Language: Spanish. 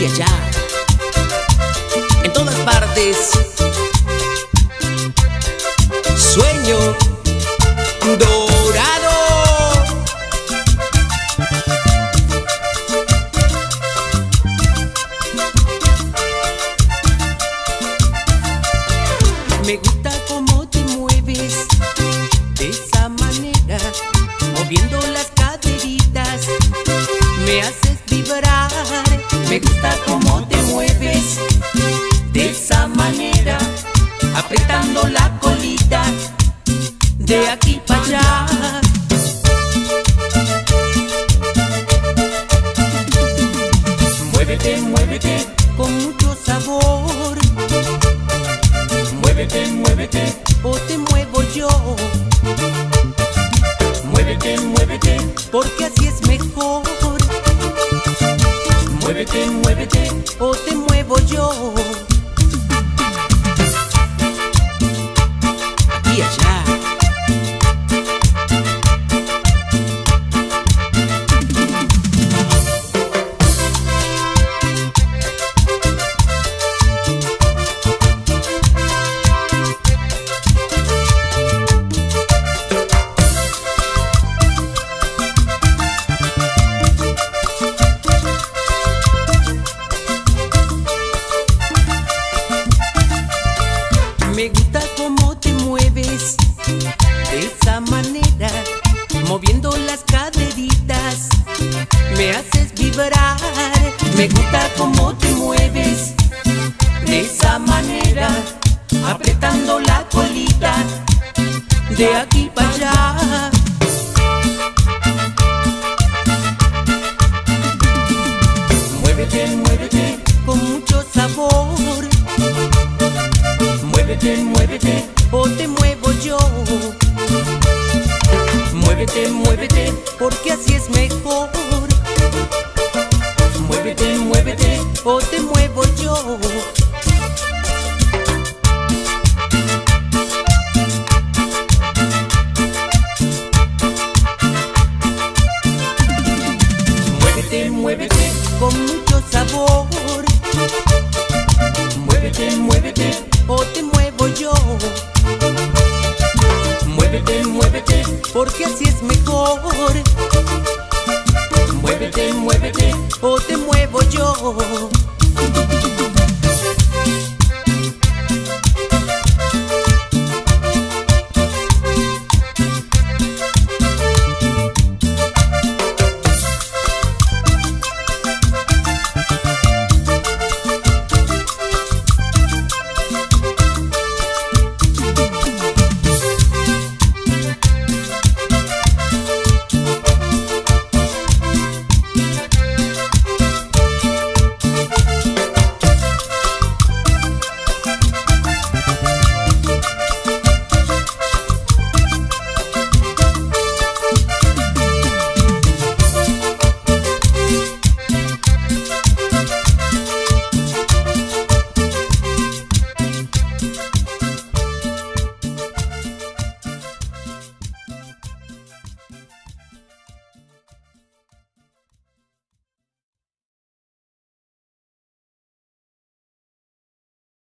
y allá, en todas partes. Sueño dorado. Me gusta cómo te mueves de esa manera, moviendo las caderitas, me haces vibrar. Me gusta cómo te mueves de esa manera, apretando la colita de aquí para allá. Muévete, muévete con mucho sabor. Muévete, muévete o te muevo yo. Muévete, muévete porque así es mejor. Muévete, muévete o te muevo yo. Aquí y allá. Me gusta cómo te mueves de esa manera, moviendo las caderitas, me haces vibrar. Me gusta cómo te mueves de esa manera, apretando la colita de aquí para allá. Muévete, muévete con mucho sabor. Muévete, muévete o te muevo yo. Muévete, muévete porque así es mejor. Muévete, muévete o te muevo yo. Muévete, muévete con mucho sabor. Muévete, muévete o te muevo yo. Muévete, muévete porque así es mejor. Muévete, muévete o te muevo yo.